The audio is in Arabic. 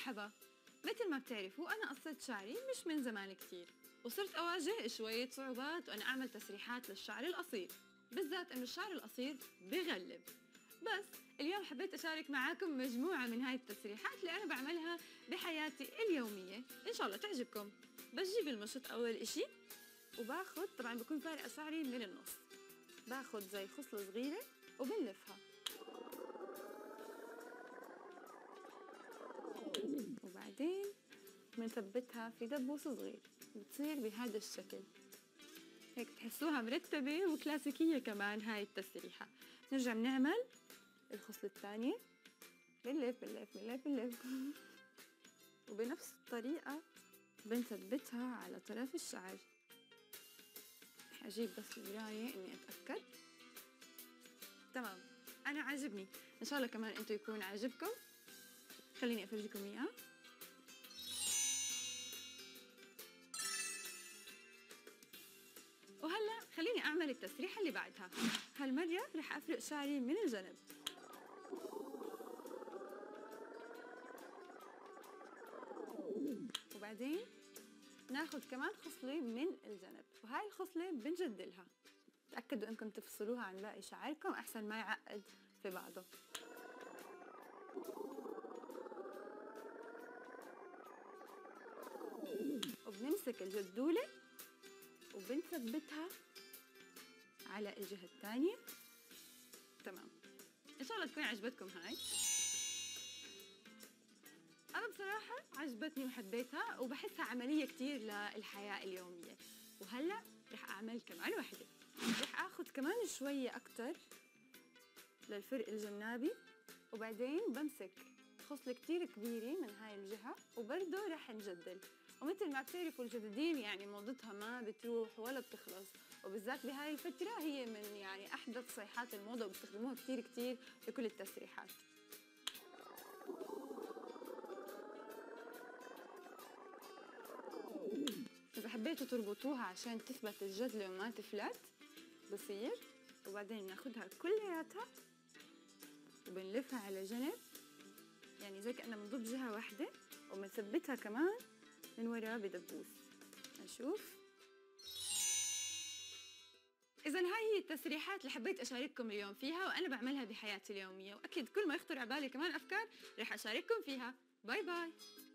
مرحبا. مثل ما بتعرفوا أنا قصيت شعري مش من زمان كتير، وصرت أواجه شوية صعوبات وأنا أعمل تسريحات للشعر القصير، بالذات إنه الشعر القصير بغلب. بس اليوم حبيت أشارك معاكم مجموعة من هاي التسريحات اللي أنا بعملها بحياتي اليومية، إن شاء الله تعجبكم. بجيب المشط أول إشي وباخد، طبعا بكون فارقة شعري من النص، باخد زي خصلة صغيرة وبنلفها، وبعدين بنثبتها في دبوس صغير، بتصير بهذا الشكل. هيك تحسوها مرتبة وكلاسيكية كمان هاي التسريحة. نرجع بنعمل الخصلة الثانية، بنلف بنلف بنلف بنلف وبنفس الطريقة بنثبتها على طرف الشعر. حجيب بس المراية إني أتأكد. تمام، أنا عاجبني، إن شاء الله كمان أنتوا يكون عاجبكم. خليني أفرجيكم إياه. وهلا خليني أعمل التسريحة اللي بعدها. هالمرة رح أفرق شعري من الجنب، وبعدين ناخد كمان خصلة من الجنب، وهاي الخصلة بنجدلها. تأكدوا إنكم تفصلوها عن باقي شعركم أحسن ما يعقد في بعضه. وبنمسك الجدولة وبنثبتها على الجهة الثانية. تمام، إن شاء الله تكون عجبتكم هاي. أنا بصراحة عجبتني وحبيتها وبحسها عملية كتير للحياة اليومية. وهلأ رح أعمل كمان وحدة، رح آخد كمان شوية أكتر للفرق الجنابي، وبعدين بمسك خصلة كتير كبيرة من هاي الجهة وبرضه رح نجدل. ومثل ما بتعرفوا الجدادين يعني موضتها ما بتروح ولا بتخلص، وبالذات بهاي الفترة هي من يعني أحدث صيحات الموضة وبيستخدموها كتير كتير في كل التسريحات. إذا حبيتوا تربطوها عشان تثبت الجدلة وما تفلت بصير. وبعدين بناخدها كلياتها وبنلفها على جنب، يعني زي كأننا بنضب جهة واحدة وبنثبتها كمان من ورا بدبوس. نشوف. إذا هاي هي التسريحات اللي حبيت أشارككم اليوم فيها وأنا بعملها بحياتي اليومية، وأكيد كل ما يخطر على بالي كمان أفكار رح أشارككم فيها. باي باي.